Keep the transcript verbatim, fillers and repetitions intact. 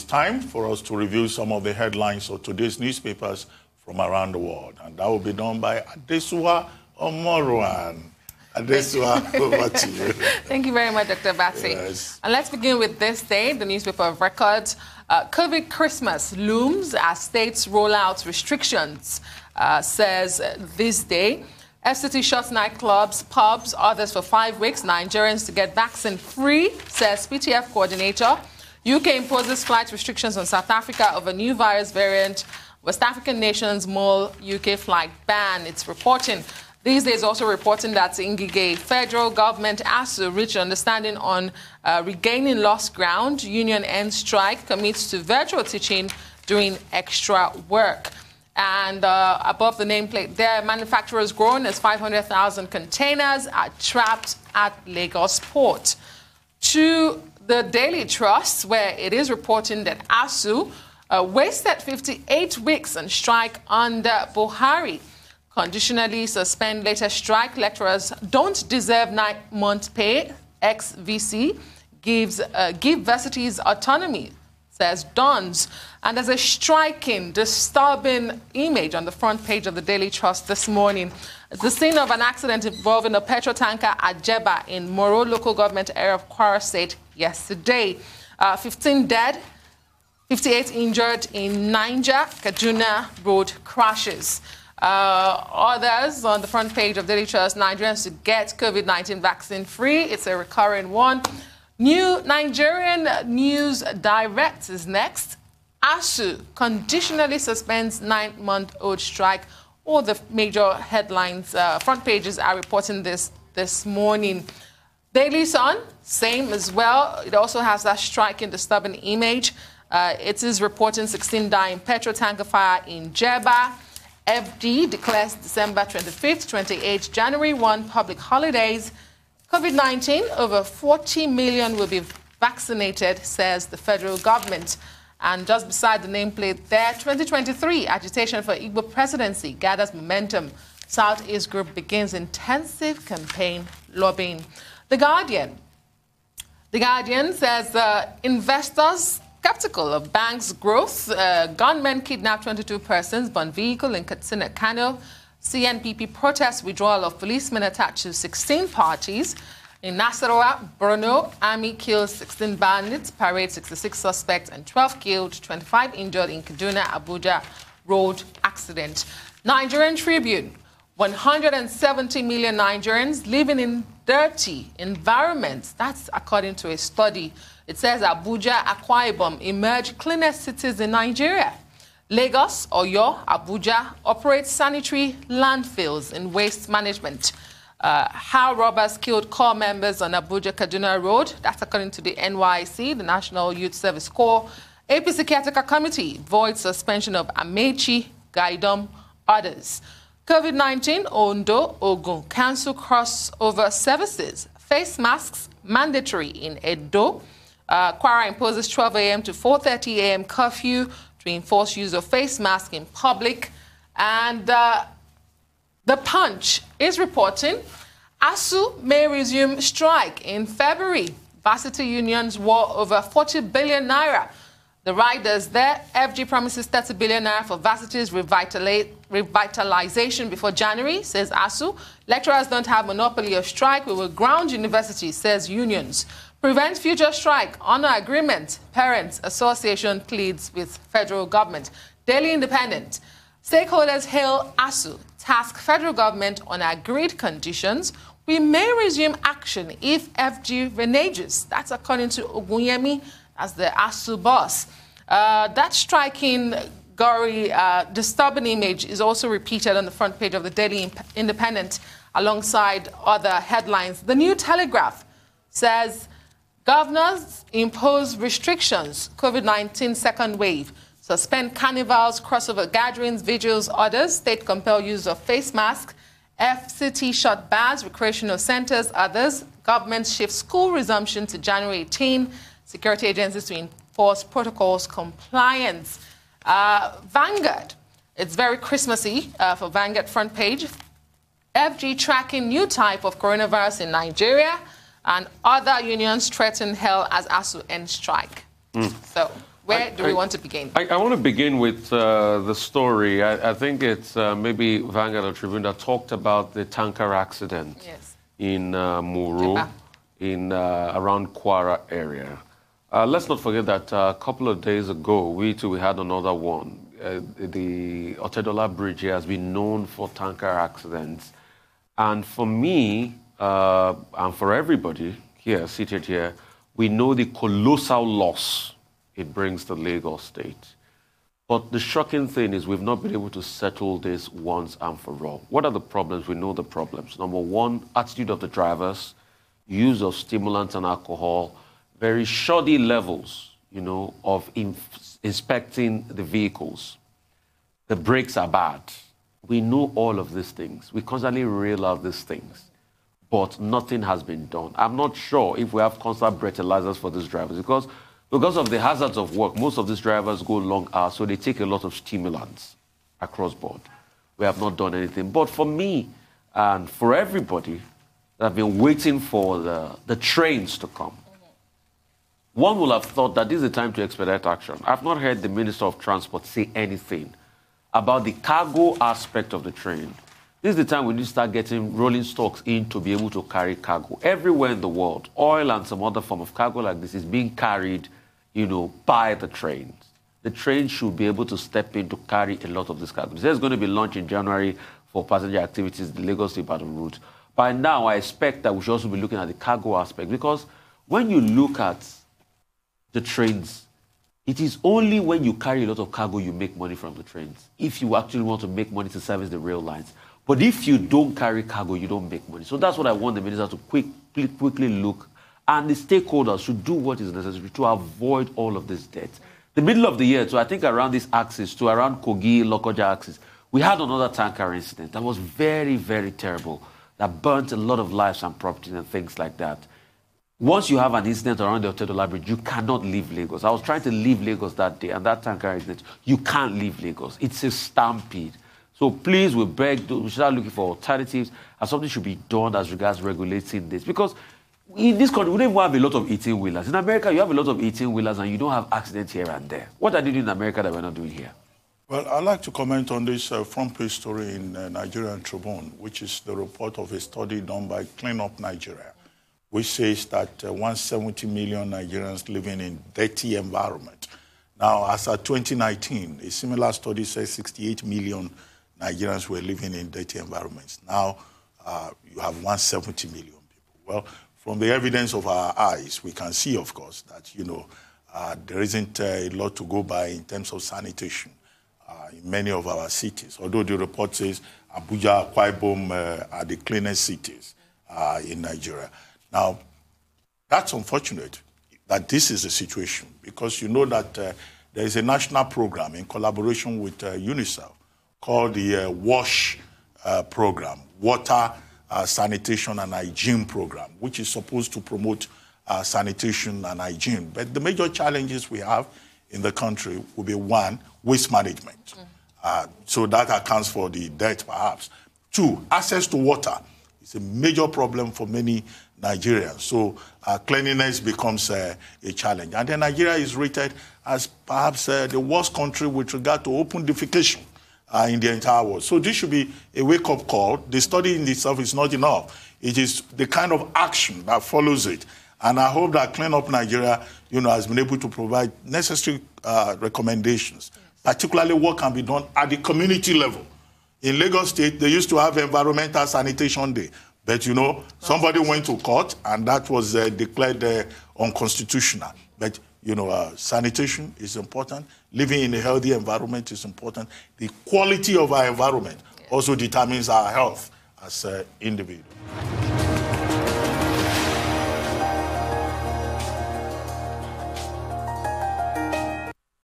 time for us to review some of the headlines of today's newspapers from around the world. And that will be done by Adesua Omorwan. Adesua, over to you. Thank you very much, Doctor Batty. Yes. And let's begin with this day, the newspaper of record. Uh, COVID Christmas looms as states roll out restrictions, uh, says this day. F C T shuts nightclubs, pubs, others for five weeks. Nigerians to get vaccine free, says P T F coordinator. U K imposes flight restrictions on South Africa over new virus variant. West African nations mull U K flight ban. It's reporting. These days also reporting that Ngige federal government ASUU reached understanding on uh, regaining lost ground. Union ends strike, commits to virtual teaching, doing extra work. And uh, above the nameplate there, manufacturers grown as five hundred thousand containers are trapped at Lagos port. To the Daily Trust, where it is reporting that ASUU uh, wasted fifty-eight weeks on strike under Buhari. Conditionally suspend latest strike. Lecturers don't deserve nine-month pay. Ex-V C gives uh, give varsities autonomy, says Dons. And there's a striking, disturbing image on the front page of the Daily Trust this morning. It's the scene of an accident involving a petrol tanker at Jeba in Moro local government area of Kwara State yesterday. Uh, fifteen dead, fifty-eight injured in Niger, Kaduna road crashes. Uh, others on the front page of Daily Trust, Nigerians to get COVID nineteen vaccine free. It's a recurring one. New Nigerian News Direct is next. ASUU conditionally suspends nine-month-old strike. All the major headlines, uh, front pages are reporting this this morning. Daily Sun, same as well. It also has that striking, disturbing image. Uh, it is reporting sixteen dying petrol tanker fire in Jeba. F D declares December twenty-fifth, twenty-eighth, January first public holidays. COVID nineteen, over forty million will be vaccinated, says the federal government. And just beside the nameplate there, twenty twenty-three agitation for Igbo presidency gathers momentum. Southeast Group begins intensive campaign lobbying. The Guardian. The Guardian says uh, investors skeptical of banks' growth. Uh, gunmen kidnapped twenty-two persons, burn vehicle in Katsina, Kano. C N P P protests withdrawal of policemen attached to sixteen parties. In Nasarawa, Borno, army kills sixteen bandits, parade sixty-six suspects and twelve killed, twenty-five injured in Kaduna, Abuja road accident. Nigerian Tribune, one hundred seventy million Nigerians living in dirty environments. That's according to a study. It says Abuja, Akwa Ibom emerge cleanest cities in Nigeria. Lagos, Oyo, Abuja operate sanitary landfills in waste management. Uh, how robbers killed corps members on Abuja-Kaduna Road. That's according to the N Y C, the National Youth Service Corps. A P C Caretaker Committee voids suspension of Amechi, Gaidom, others. COVID nineteen, Ondo, Ogun, cancel crossover services. Face masks mandatory in Edo. Uh, Kwara imposes twelve a m to four thirty a m curfew to enforce use of face mask in public. And uh, The Punch is reporting ASUU may resume strike in February. Varsity unions war over forty billion naira. The riders there, F G promises thirty billion naira for varsities revitalization before January, says ASUU. Lecturers don't have monopoly of strike. We will ground universities, says unions. Prevent future strike, honor agreement. Parents Association pleads with federal government. Daily Independent. Stakeholders hail ASUU, task federal government on agreed conditions. We may resume action if F G reneges. That's according to Ogunyemi, as the ASUU boss. Uh, that striking, gory, uh, disturbing image is also repeated on the front page of the Daily Independent alongside other headlines. The New Telegraph says governors impose restrictions, COVID nineteen second wave. Suspend carnivals, crossover gatherings, vigils, orders. State compel use of face mask. F C T shut bars, recreational centers, others. Government shifts school resumption to January eighteenth. Security agencies to enforce protocols compliance. Uh, Vanguard, it's very Christmassy uh, for Vanguard front page. F G tracking new type of coronavirus in Nigeria, and other unions threaten hell as ASUU ends strike. Mm. So Where I, do we I, want to begin? I, I want to begin with uh, the story. I, I think it's uh, maybe Vanguard or Tribune that talked about the tanker accident Yes. in uh, Muru, Jeba. in uh, around Kwara area. Uh, let's not forget that uh, a couple of days ago, we too we had another one. Uh, the Otedola Bridge here has been known for tanker accidents. And for me, uh, and for everybody here, seated here, we know the colossal loss it brings to Lagos State. But the shocking thing is we've not been able to settle this once and for all. What are the problems? We know the problems. Number one, attitude of the drivers, use of stimulants and alcohol, very shoddy levels, you know, of in inspecting the vehicles. The brakes are bad. We know all of these things. We constantly reel out these things, but nothing has been done. I'm not sure if we have constant breathalyzers for these drivers because Because of the hazards of work, most of these drivers go long hours, so they take a lot of stimulants across board. We have not done anything. But for me and for everybody that have been waiting for the, the trains to come, mm-hmm. one will have thought that this is the time to expedite action. I've not heard the Minister of Transport say anything about the cargo aspect of the train. This is the time we need to start getting rolling stocks in to be able to carry cargo. Everywhere in the world, oil and some other form of cargo like this is being carried, you know, by the trains. The train should be able to step in to carry a lot of this cargo. There's going to be launch in January for passenger activities, the Lagos to Ibadan route. By now, I expect that we should also be looking at the cargo aspect because when you look at the trains, it is only when you carry a lot of cargo you make money from the trains. If you actually want to make money to service the rail lines. But if you don't carry cargo, you don't make money. So that's what I want the minister to quick, quick, quickly look. And the stakeholders should do what is necessary to avoid all of this debt. The middle of the year, so I think around this axis, to around Kogi, Lokoja axis, we had another tanker incident that was very, very terrible, that burnt a lot of lives and property and things like that. Once you have an incident around the Otedola Bridge, you cannot leave Lagos. I was trying to leave Lagos that day, and that tanker incident, you can't leave Lagos. It's a stampede. So please, we beg, we should start looking for alternatives, and something should be done as regards regulating this. Because in this country, we don't even have a lot of eighteen-wheelers. In America, you have a lot of eighteen-wheelers, and you don't have accidents here and there. What are they doing in America that we're not doing here? Well, I'd like to comment on this uh, front page story in uh, Nigerian Tribune, which is the report of a study done by Clean Up Nigeria, which says that uh, one hundred seventy million Nigerians living in dirty environment. Now, as of twenty nineteen, a similar study says sixty-eight million Nigerians were living in dirty environments. Now, uh, you have one hundred seventy million people. Well, from the evidence of our eyes, we can see, of course, that, you know, uh, there isn't uh, a lot to go by in terms of sanitation uh, in many of our cities. Although the report says Abuja, Akwa Ibom uh, are the cleanest cities uh, in Nigeria. Now, that's unfortunate that this is the situation because you know that uh, there is a national program in collaboration with uh, UNICEF called the uh, WASH uh, program, Water, uh, Sanitation and Hygiene program, which is supposed to promote uh, sanitation and hygiene. But the major challenges we have in the country will be, one, waste management. Mm. Uh, so that accounts for the debt, perhaps. Two, access to water is a major problem for many Nigerians. So uh, cleanliness becomes uh, a challenge. And then Nigeria is rated as perhaps uh, the worst country with regard to open defecation Uh, in the entire world. So this should be a wake-up call. The study in itself is not enough. It is the kind of action that follows it. And I hope that Clean Up Nigeria, you know, has been able to provide necessary uh, recommendations, yes. particularly what can be done at the community level. In Lagos State, they used to have Environmental Sanitation Day. But, you know, somebody went to court, and that was uh, declared uh, unconstitutional. But You know, uh, sanitation is important. Living in a healthy environment is important. The quality of our environment yeah. also determines our health as uh, individuals.